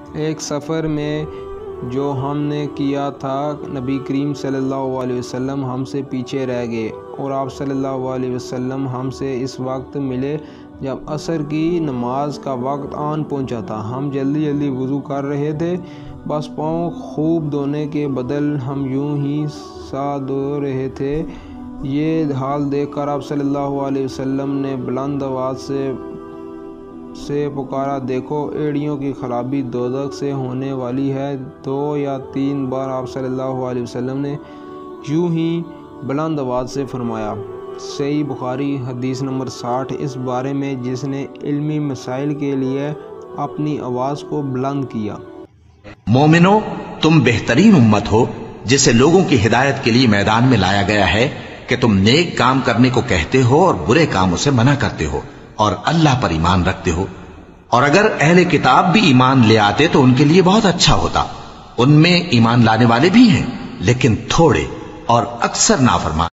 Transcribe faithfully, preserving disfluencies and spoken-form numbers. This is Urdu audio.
ایک سفر میں جو ہم نے کیا تھا نبی کریم صلی اللہ علیہ وسلم ہم سے پیچھے رہ گئے اور آپ صلی اللہ علیہ وسلم ہم سے اس وقت ملے جب عصر کی نماز کا وقت آن پہنچا تھا۔ ہم جلدی جلدی وضو کر رہے تھے، بس پاؤں خوب دھونے کے بدل ہم یوں ہی سا دھو رہے تھے۔ یہ حال دیکھ کر آپ صلی اللہ علیہ وسلم نے بلند آواز سے سے پکارا، دیکھو ایڑیوں کی خرابی دوزخ سے ہونے والی ہے۔ دو یا تین بار آپ صلی اللہ علیہ وسلم نے یوں ہی بلند آواز سے فرمایا۔ صحیح بخاری حدیث نمبر ساٹھ۔ اس بارے میں جس نے علمی مسائل کے لیے اپنی آواز کو بلند کیا۔ مومنو، تم بہترین امت ہو جسے لوگوں کی ہدایت کے لیے میدان میں لایا گیا ہے کہ تم نیک کام کرنے کو کہتے ہو اور برے کاموں سے منع کرتے ہو اور اللہ پر ایمان رکھتے ہو۔ اور اگر اہل کتاب بھی ایمان لے آتے تو ان کے لیے بہت اچھا ہوتا۔ ان میں ایمان لانے والے بھی ہیں لیکن تھوڑے اور اکثر نافرمان۔